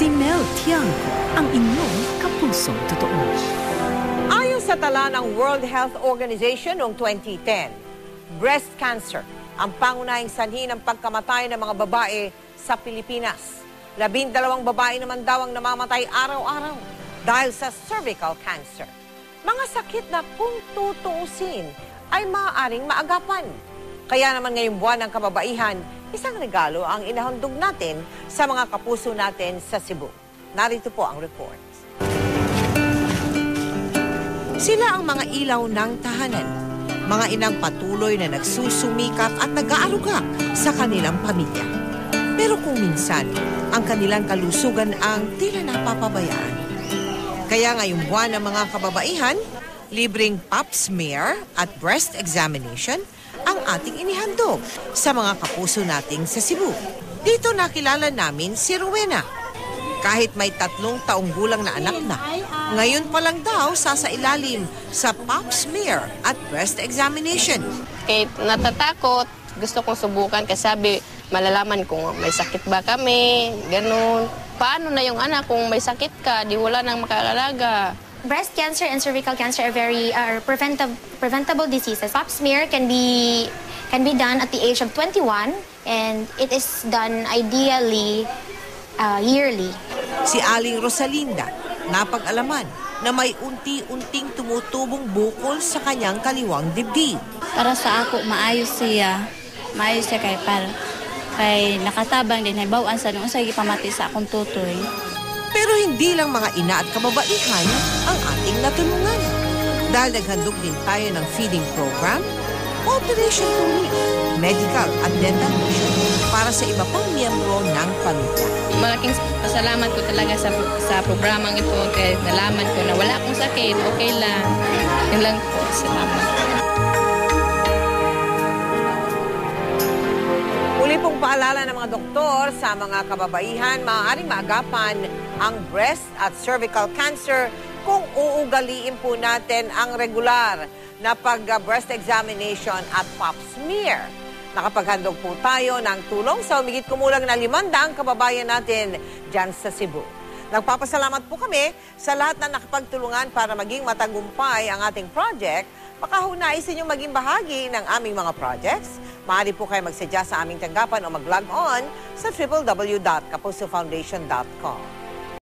Si Mel Tiangco, ang inyong kapusong totoo. Ayon sa tala ng World Health Organization noong 2010, breast cancer ang pangunahing sanhi ng pagkamatay ng mga babae sa Pilipinas. 12 babae naman daw ang namamatay araw-araw dahil sa cervical cancer. Mga sakit na kung tutuusin ay maaaring maagapan. Kaya naman ngayong buwan ng kababaihan, isang regalo ang inahandog natin sa mga kapuso natin sa Cebu. Narito po ang report. Sila ang mga ilaw ng tahanan. Mga inang patuloy na nagsusumikap at nag-aaruga sa kanilang pamilya. Pero kung minsan, ang kanilang kalusugan ang tila napapabayaan. Kaya ngayong buwan ng mga kababaihan, libreng pap smear at breast examination ang ating inihandog sa mga kapuso nating sa Cebu. Dito nakilala namin si Rowena. Kahit may 3 taong gulang na anak na, ngayon pa lang daw sasailalim sa pap smear at breast examination. Kahit natatakot, gusto kong subukan kasi sabi, malalaman kung may sakit ba kami, ganun. Paano na yung anak kung may sakit ka, di wala nang makakalaga. Breast cancer and cervical cancer are preventable diseases. Pap smear can be done at the age of 21 and it is done ideally yearly. Si Aling Rosalinda, napag-alaman na may unti-unting tumutubong bukol sa kanyang kaliwang dibdib. Para sa ako, maayos siya kay nakatabang din, haybawaan sa nung usay pamati sa akong tutoy. Pero hindi lang mga ina at kababaihan ang ating natulungan. Dahil naghandog din tayo ng feeding program, operation clinic, medical at dental mission para sa iba pang miyembro ng pamilya. Malaking pasalamat ko talaga sa programang ito kaya nalaman ko na wala akong sakit, okay lang. Yun lang po, salamat. Muli pong paalala ng mga doktor sa mga kababaihan, maaaring maagapan ang breast at cervical cancer kung uugaliin po natin ang regular na pag-breast examination at pap smear. Nakapaghandog po tayo ng tulong sa humigit kumulang na 500 kababayan natin dyan sa Cebu. Nagpapasalamat po kami sa lahat na nakapagtulungan para maging matagumpay ang ating project. Baka naisin nyo maging bahagi ng aming mga projects. Maaari po kayo magsadya sa aming tanggapan o mag-log on sa www.kapusofoundation.com.